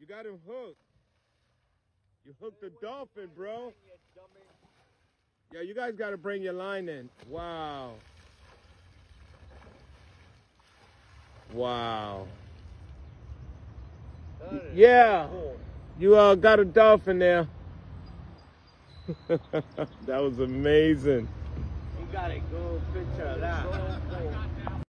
You got him hooked. You hooked the dolphin, bro. Yeah, you guys got to bring your line in. Wow. Wow. Yeah. You got a dolphin there. That was amazing. You got a good picture of that.